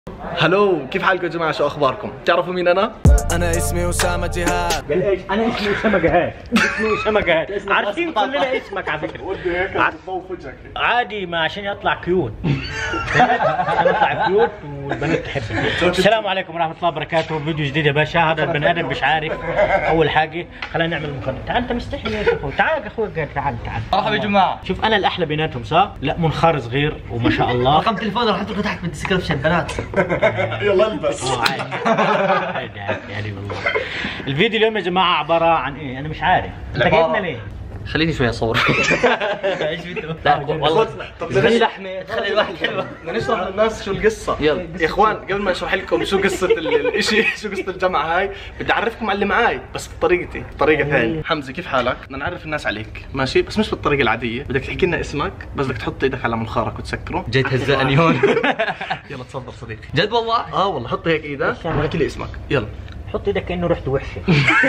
هلو، كيف حالكم يا جماعه؟ شو اخباركم؟ تعرفوا مين انا؟ انا اسمي اسامه جهاد. قال ايش؟ انا اسمي اسامه جهاد. اسمي اسامه جهاد. عارفين كلنا اسمك على فكره. ودي هيك تضوف وجهك عادي، ما عشان يطلع كيوت. عشان يطلع كيوت والبنات تحبني. السلام عليكم ورحمه الله وبركاته. فيديو جديد يا باشا. هذا البني ادم مش عارف. اول حاجه خلينا نعمل مقدمه. تعال انت مستحي يا اخوي. تعال يا اخوي، تعال. مرحبا يا جماعه. شوف انا الاحلى بيناتهم صح؟ لا منخار صغير وما شاء الله. رقم تليفون راح احط لكم تحت بالديسكربشن بنات. يلا البس. عادي يعني والله. الفيديو اليوم يا جماعه عباره عن ايه؟ انا مش عارف. انت جايبنا ليه؟ خليني شوي اصور. ايش بدو؟ لا والله طب خلي لحمه تخلي الواحد حلوه. بدنا نشرح للناس شو القصه. يلا يا اخوان، قبل ما اشرح لكم شو قصه الاشي، شو قصه الجامعه هاي، بدي اعرفكم على اللي معاي بس بطريقتي، بطريقه ثانيه. حمزه كيف حالك؟ بدنا نعرف الناس عليك، ماشي؟ بس مش بالطريقه العاديه، بدك تحكي لنا اسمك، بس بدك تحط ايدك على منخارك وتسكره. جاي تهزقني هون. يلا تفضل صديقي. جد والله؟ والله حط هيك ايدك واحكي لي اسمك. يلا حط ايدك كانه ريحته وحشه.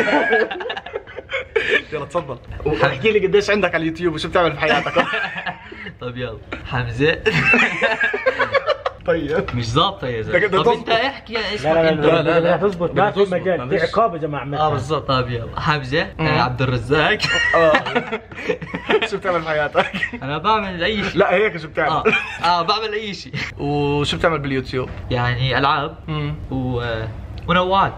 يلا تفضل واحكي لي قديش عندك على اليوتيوب وشو بتعمل في حياتك. طيب يلا حمزه. طيب مش ظابطه يا بدك زلمه. طب تظبط. انت احكي اسمك لا انت. لا تظبط. ما في مجال، في عقاب يا جماعه. بالضبط. طيب يلا حمزه. عبد الرزاق. شو بتعمل في حياتك؟ انا بعمل اي شيء. لا هيك شو بتعمل؟ بعمل اي شيء. وشو بتعمل باليوتيوب؟ يعني العاب ونوعات.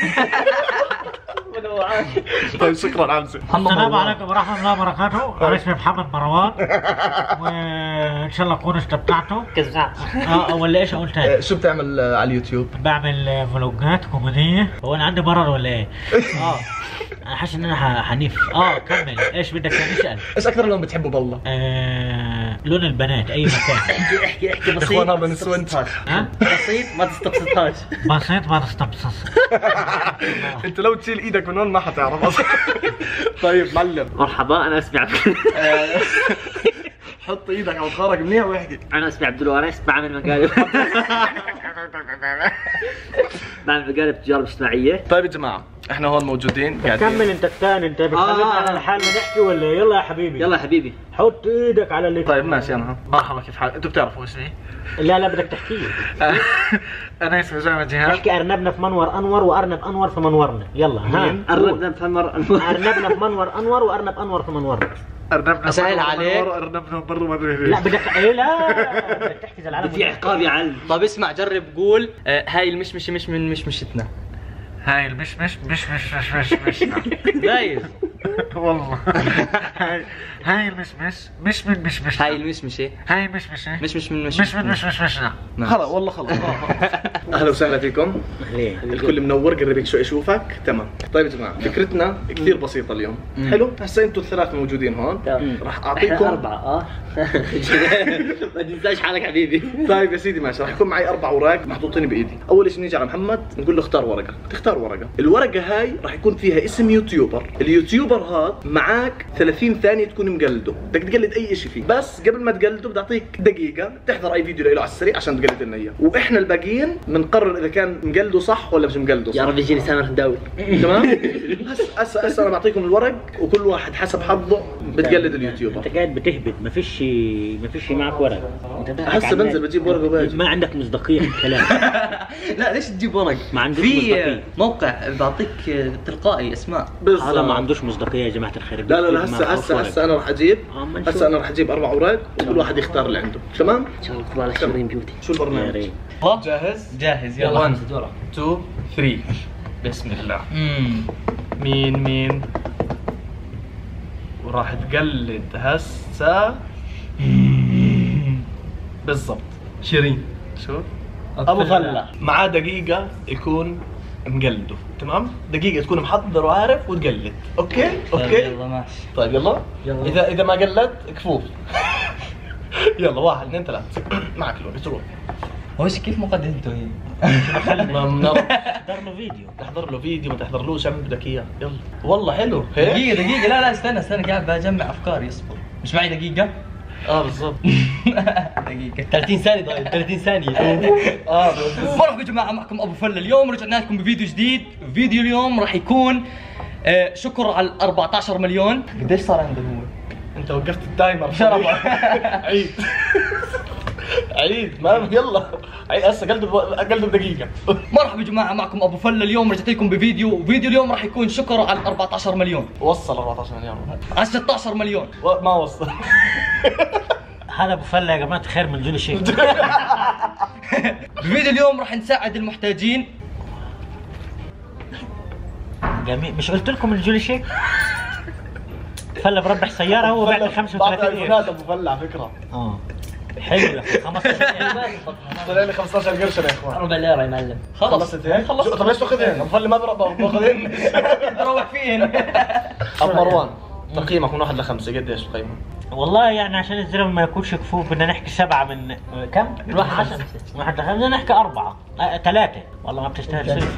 طيب شكرا حمزه. السلام عليكم ورحمة الله وبركاته. أنا اسمي محمد مروان، وإن شاء الله تكونوا استمتعتوا. ولا إيش أقول تاني؟ شو بتعمل على اليوتيوب؟ بعمل فلوجات كوميدية. هو أنا عندي مرض ولا إيه؟ أنا حاسس إن أنا حنيف. كمل. إيش بدك تسأل؟ ايش اكثر لون بتحبه بالله؟ لون البنات أي مكان. احكي بسيط. اخوان هذا نسوانت. بسيط ما تستبسطهاش. بسيط ما تستبصص. انت لو تشيل ايدك من هون ما حتعرف اصلا. طيب معلم. مرحبا، انا اسمي عبد حط ايدك على منخارك منيح واحكي. انا اسمي عبد الوارث، بعمل مقالب. بعمل مقالب تجارب اجتماعيه. طيب يا جماعه، احنا هون موجودين قاعدين. كمل أنت الثاني. أنت بتكلمنا على لحالنا نحكي ولا إيه؟ يلا يا حبيبي. يلا يا حبيبي. حط إيدك على اللي. طيب ماشي. انا مرحبا، كيف حالك؟ انتوا بتعرفوا اسمي؟ لا بدك تحكي لي. انا اسمي اسامه جهاد. احكي ارنبنا في منور انور وارنب انور في منورنا. يلا قربنا بفمر ارنبنا في منور انور وارنب انور في منورنا. ارنبنا أسهل عليك. ارنبنا برا ما ادري لا بدك لا بدك تحكي زي العالم. في عقاب يا علم. طب اسمع، جرب قول هاي المشمشه مش من مشمشتنا. هاي المشمش مش دايز. والله هاي المشمش مش من مشمش. هاي المشمشه هاي المشمشة مش من مشمشنا. خلاص والله خلاص. اهلا وسهلا فيكم. الكل منور، قرب هيك شوي اشوفك. تمام. طيب يا جماعه، فكرتنا كثير بسيطه اليوم. حلو. هسه انتم الثلاث موجودين هون، راح اعطيكم 4. ما تنساش حالك حبيبي. طيب يا سيدي ماشي. راح يكون معي 4 اوراق محطوطين بايدي. اول شيء نيجي على محمد نقول له اختار ورقه. تختار ورقه. الورقه هاي راح يكون فيها اسم يوتيوبر. اليوتيوبر هذا معك 30 ثانيه تكون مقلده. بدك تقلد اي شيء فيه، بس قبل ما تقلده بدي اعطيك دقيقه تحضر اي فيديو له على السريع عشان تقلد لنا اياه، واحنا الباقيين بنقرر اذا كان مقلده صح ولا مش مقلده صح. يا رب يجيني سامر هنداوي. تمام. هسه انا بعطيكم الورق، وكل واحد حسب حظه بتقلد اليوتيوبر. انت قاعد بتهبط. ما فيش معك ورق. هسه بنزل بجيب ورقه وباجي. ما عندك مصداقيه في الكلام. لا ليش تجيب ورق؟ ما عندوش في مصداقية. موقع بعطيك تلقائي اسماء. هذا ما عندوش مصداقيه يا جماعه الخير. لا هسه انا راح اجيب. أما نشوف. هسه انا راح اجيب 4 اوراق وكل واحد يختار اللي عنده. تمام. ان شاء الله تطلع لك شيرين بيوتي. شو يا البرنامج؟ ريت. جاهز؟ جاهز. يلا يلا 5 دورة. 2 3. بسم الله. مين وراح تقلد هسه بالضبط شيرين. شو؟ ابو غله معاه دقيقه يكون مقلده. تمام. دقيقه تكون محضر وعارف وتقلد. اوكي يلا ماشي. طيب يلا. اذا ما قلدت كفوف. يلا 1 2 3 معك الوقت روح. هو كيف مقدمته هي؟ احضر له فيديو. تحضر له فيديو، ما تحضرلوش اعمل بدك اياه. يلا والله حلو. دقيقة لا استنى قاعد بجمع افكاري. اصبر. مش معي دقيقة؟ بالضبط. دقيقة 30 ثانية. طيب 30 ثانية. مرحبا يا جماعة، معكم ابو فله. اليوم رجعنا لكم بفيديو جديد. فيديو اليوم راح يكون شكر على 14 مليون. قديش صار عنده هو؟ انت وقفت التايمر. شرب. عيد. عيد ما يلا عيد هسه قلبه بدقيقه. مرحبا يا جماعه، معكم ابو فله. اليوم رجعت لكم بفيديو، فيديو اليوم راح يكون شكر على 14 مليون، وصل 14 مليون على 16 مليون. ما وصل. هذا ابو فله يا جماعه خير من جولي شيء. بفيديو اليوم راح نساعد المحتاجين. جميل، مش قلت لكم الجولي شيء؟ فله بربح سياره هو بعد 35 ايفونات ابو فله على فكره. حلو 15 طلع لي 15 قرش يا اخوان. 4 ليره يا معلم. خلصت هيك؟ طب ليش تاخذهن؟ ابو فله ما باخذهن. روح فين؟ ابو مروان تقييمك من 1 ل 5 قديش تقيمه؟ والله يعني عشان الزلمه ما يكونش كفوف بدنا نحكي 7 من كم؟ من 1 ل 5. 1 ل 5 بدنا نحكي 4 3 والله ما بتستاهل صفر.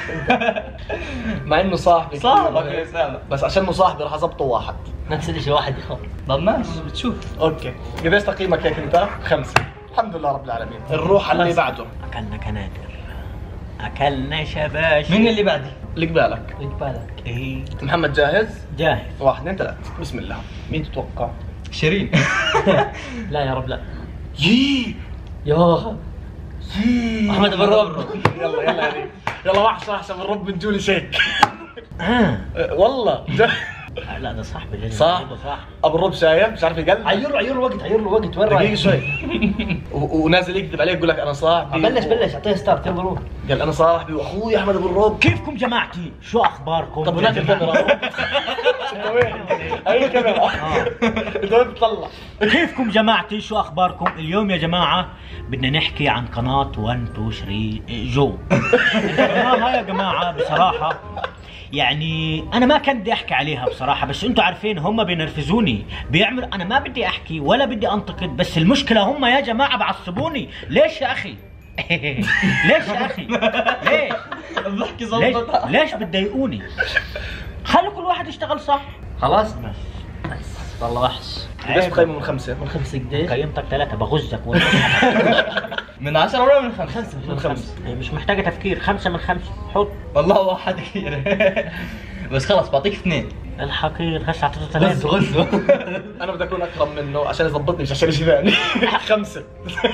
مع انه صاحبي صاحبك يا سامة، بس عشانه صاحبي راح اظبطه 1. نفس الشيء واحد يا اخوان. طب ماشي بتشوف. اوكي قديش تقييمك هيك انت؟ 5. الحمد لله رب العالمين. نروح على اللي بعده. اكلنا كنادر، اكلنا شباشب. مين اللي بعدي؟ اللي قبالك بالك. ايه محمد جاهز؟ جاهز. 1 2 3 بسم الله. مين تتوقع؟ شيرين. لا يا رب لا. يي يوه احمد ابو الرب. يلا يلا يا ريت. يلا واحد احسن من رب من جولي شيك. والله لا ده صاحبي لازم صح نجيبه صح. ابو الرب شايف مش عارف يقلب. عير له وقت، عير له وقت. وين دقيقة رايح؟ شوي. ونازل يكذب عليك يقول لك انا صاحبي. بلش اعطيه ستارت يلا روح. قال انا صاحبي واخوي احمد ابو الرب. كيفكم جماعتي؟ شو اخباركم؟ طب هناك الكاميرا. انت وين؟ هاي الكاميرا. انت وين بتطلع؟ كيفكم جماعتي؟ شو اخباركم؟ اليوم يا جماعه بدنا نحكي عن قناه 1 2 3 جو. القناه هاي يا جماعه بصراحه يعني انا ما كنت بدي احكي عليها بصراحه، بس انتم عارفين هم بينرفزوني، بيعملوا انا ما بدي احكي ولا بدي انتقد، بس المشكله هم يا جماعه بعصبوني. ليش يا اخي؟ ليش يا اخي؟ ليش؟ بحكي ليش؟ ظبطها. ليش بتضايقوني؟ خلوا كل واحد يشتغل صح. خلاص بس والله وحش. قديش تقيمه من 5؟ من 5 قديش؟ قيمتك 3 بغزك. من 10 ولا من 5؟ 5 من 5. هي مش محتاجه تفكير. 5 من 5 حط. والله واحد كثير. بس خلاص بعطيك 2. الحقير هسه اعطيته غزو 3. غزو. انا بدي اكون اكرم منه عشان يظبطني مش عشان شيء ثاني. 5.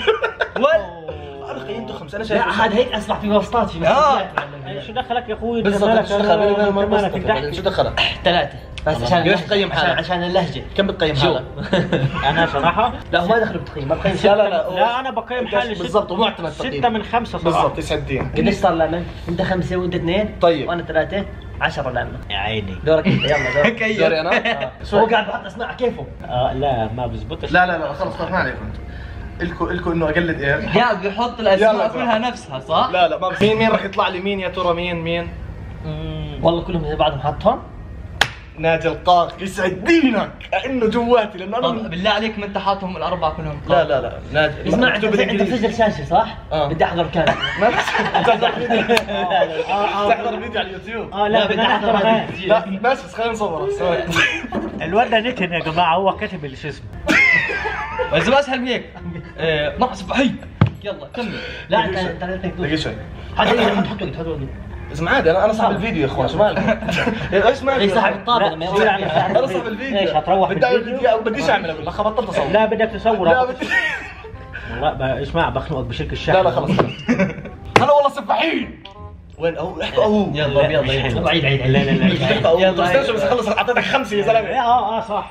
انا قيمته 5. انا شايف لا هذا هيك اسمع في واسطات في شو دخلك يا اخوي؟ بالضبط شو دخل؟ شو دخلك؟ 3 بس عشان ليش تقيم حالك؟ عشان اللهجه. كم بتقيم حالك؟ انا صراحه لا هو ما دخل بتقييم، ما بقيم. لا انا بقيم حالي بالضبط ومعتمد تقييم 6 من 5 صراحه. بالضبط يسعد الدين. قديش صار لنا؟ انت 5 وانت 2. طيب. وانا 3 10 لنا. يا عيني. دورك انت يلا دورك. دوري انا؟ هو قاعد بحط اسماء كيفه؟ لا ما بزبطش. لا خلص ما عليكم. الكو انه اقلد ايه؟ يا بيحط يلا. الاسماء كلها نفسها صح؟ لا ما مين راح يطلع لي مين يا ترى مين؟ والله كلهم زي بعضهم حاطهم. ناجي القاق يسعد دينك انه جواتي لانه طب انا بالله عليك ما انت حاطهم الاربعه كلهم؟ لا ناجي اسمع انت مكتوب انت بالانجليزي. مسجل شاشه صح؟ بدي احضر كامل. ما تحضر فيديو على اليوتيوب. لا بدنا نحضر هاي. لا بس خلينا نصوره. الواد ده نتن يا جماعه، هو كاتب اللي شو اسمه. بس ما اسهل من هيك. مرحبا صباحي. يلا كمل. لا انت دقيقة شوي. حط وقت. اسمع عادي انا صاحب الفيديو يا اخوان شو مالك؟ ايش مالك؟ اي صاحب الطابق لما يقول يعني انا صاحب الفيديو. ايش هتروح بالفيديو؟ بديش اعمل اقول لك بطلت اصور. لا بدك تصور. لا بدي. والله اسمع بخنقك بشركه الشحن. لا خلص. هلا والله سفاحين. وين اهو احكوا اهو. يلا عيد لا يلا استنى بس اخلص اعطيتك 5 يا زلمه. صح.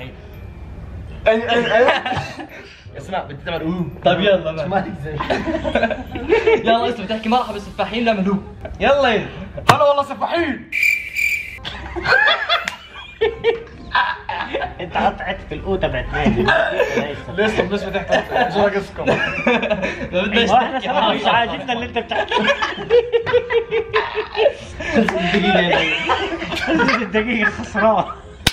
اسمع بدي تعمل طيب يلا ما تكذب. يلا اسمع بتحكي مرحبا سفاحين لا ملوك. يلا هلا والله سفاحين. انت قطعت في القوطه بعت نادي. ليش طب ليش بتحكي؟ شو رقصكم؟ ما بدناش احنا تحكي صراحه مش عاجبنا اللي انت بتحكي. الدقيقه خسران.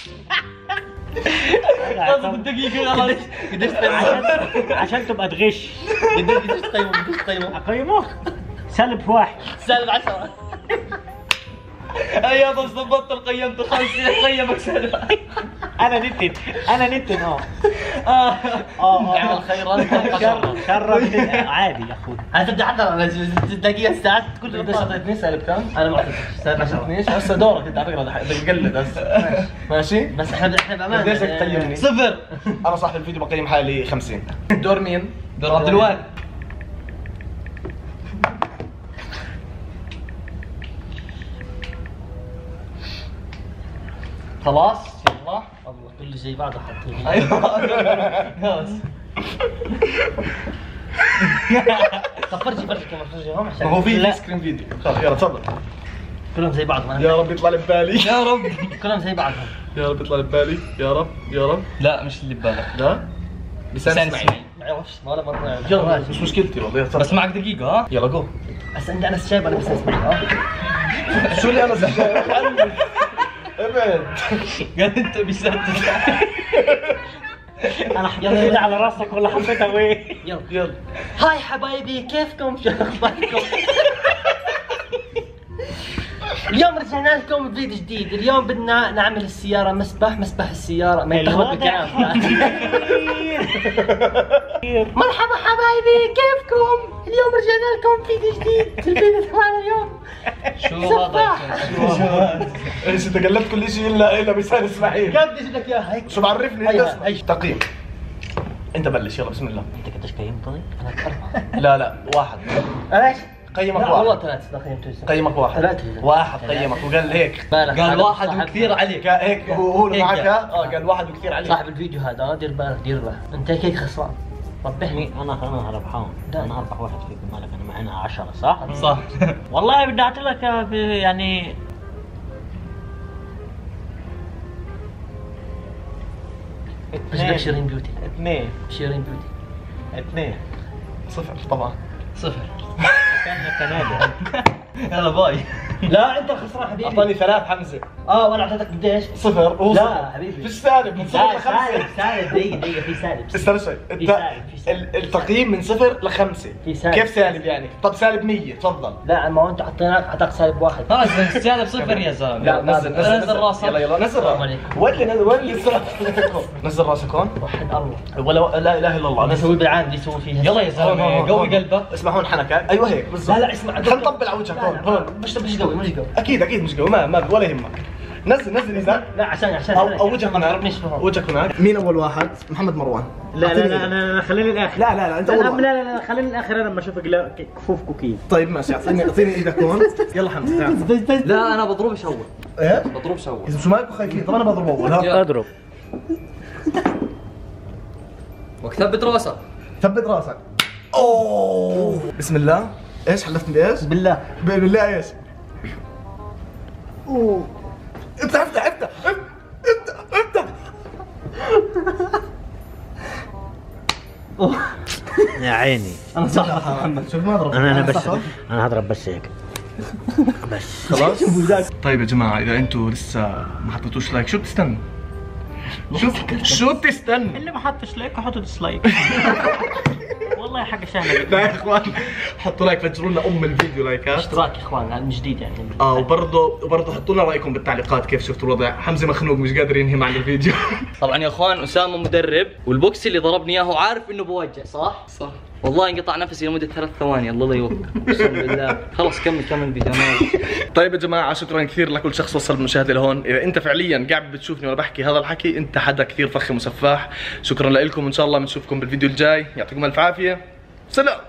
خلصت الدقيقة خلاص. قديش عشان تبقى تغش. قديش تقيمه؟ اقيمك سلب 1. سالب 10. ايوه بس ضبطت قيمته 5 قيمك سنة. انا نتن اعمل خيرا شر عادي يا اخوي. هتبدا حتى على دقيقه ساعات كل قديش اعطيتني سالب كم؟ انا ما اعطيتش ما اعطيتنيش هسه دورك انت على فكره بدك تقلد هسه ماشي؟ بس احنا بامانه قديش بدك تقيمني؟ 0. انا صاحب الفيديو بقيم حالي 50. دور مين؟ دور عبد الوهاب. خلاص يلا. الله كل زي بعضه حاطين. ايوه بس. طب فرجي كمان فرجيهم عشان ما هو في سكرين فيديو خلاص يلا تفضل. كلهم زي بعضهم. يا رب يطلع لي ببالي يا رب. كلهم زي بعضهم. يا رب يطلع لي ببالي يا رب يا رب. لا مش اللي ببالك. لا لسان لسان اسماعيل. اسماعيل. ما يعرفش ولا مره. يلا مش مشكلتي والله بس تفضل. معك دقيقة ها؟ يلا جو. بس انت انا شايب انا بس اسمعي شو اللي انا زعلان؟ ابعد. قال انت بيسدد. انا حطيت ايدي على راسك ولا حطيتها وين؟ يلا يلا هاي حبايبي كيفكم؟ شو اخباركم؟ اليوم رجعنا لكم بفيديو جديد، اليوم بدنا نعمل السيارة مسبح السيارة ما يتلخبط بالكلام. مرحبا حبايبي كيفكم؟ اليوم رجعنا لكم فيديو جديد، الفيديو تبعنا اليوم شو وضعك؟ ايش انت قلبت كل شيء الا بلسان اسماعيل. قد ايش بدك اياها هيك؟ شو بعرفني هيها، انت هيها. تقييم. انت بلش يلا بسم الله. انت قديش قيمتني؟ انا 4. لا واحد ايش؟ قيمك لا والله واحد 3 قيمته. قيمك واحد 3 واحد قيمك وقال هيك قال واحد وكثير عليك. هيك هو اللي هيك معك يعني. قال واحد وكثير عليك. صاحب الفيديو هذا دير بالك دير بالك انت هيك خسران. ربحني. انا ربحان. ده. انا اربح واحد فيكم مالك انا معنا 10 صح؟ صح. والله بدي اعطي لك يعني بس بدك شيرين بيوتي. 2 شيرين بيوتي. 2 صفر طبعا. 0. كانك كنادي. يلا باي. لا انت خسران حبيبي. اعطاني 3 حمزه وانا اعطيتك قديش؟ صفر وهو لا صفر. حبيبي. فيش سالب من صفر لخمسه. سالب دقيقة في سالب. استنى شوي في انت سالب، في سالب. التقييم من صفر لخمسه. في سالب. كيف سالب يعني؟ طب سالب 100 تفضل. لا ما هو انت حطيناك اعطاك سالب 1. خلاص بس هذا ب0 يا زلمة. لا نزل راسك. يلا نزل السلام راسك. عليكم. وين اللي نزل راسك هون. وحد الله. ولا لا اله الا الله. انا اسوي بالعام اللي يسوي فيها. يلا يا زلمة قوي قلبك. اسمع هون حنكك ايوه هيك بالضبط. لا اسمع. خلينا نطبل على وجهك هون مش قوي مش قوي. اكيد مش قوي ما ولا يهمك. نزل اذا لا عشان او وجهك ما هناك. تضربنيش فيهم. وجهك هناك. مين اول واحد؟ محمد مروان. لا انا خليني الاخر. لا انت اول واحد. لا خليني الاخر انا لما اشوفك كفوفكم كيف. طيب ماشي اعطيني ايدك هون. يلا حمزه تعال. لا انا بضربش اول. ايه بضربش اول. اذا شو مالكم خايفين؟ طب انا بضرب اول ها. اضرب. وثبت راسك. ثبت راسك. اوه بسم الله. ايش حلفتني بايش؟ بالله. بالله ايش؟ اوه افتح يا عيني. انا صح محمد. شوف ما ضربت. انا بس انا هضرب بس هيك. بس خلاص. طيب يا جماعه اذا انتم لسه ما حطيتوش لايك شو بتستنوا؟ شو بتستنوا؟ اللي ما حطش لايك حطوا ديسلايك. والله حاجه سهله. لا يا اخوان حطوا لايك فجروا لنا الفيديو لايكات. اشتراك يا اخوان هذا من جديد يعني. وبرضه حطوا لنا رايكم بالتعليقات كيف شفتوا الوضع. حمزه مخنوق مش قادر ينهي معنا الفيديو. طبعا يا اخوان اسامه مدرب والبوكس اللي ضربني اياه عارف انه بوجه صح؟ صح. والله انقطع نفسي لمده 3 ثواني الله لا يوفقك اقسم بالله. خلص كمل الفيديو. طيب يا جماعه شكرا كثير لكل شخص وصل بالمشاهده لهون. اذا انت فعليا قاعد بتشوفني وانا بحكي هذا الحكي انت حدا كثير فخم وسفاح. شكرا لكم وان شاء الله بنشوفكم بالفيديو الجاي. يعطيكم الف عافيه. سلام.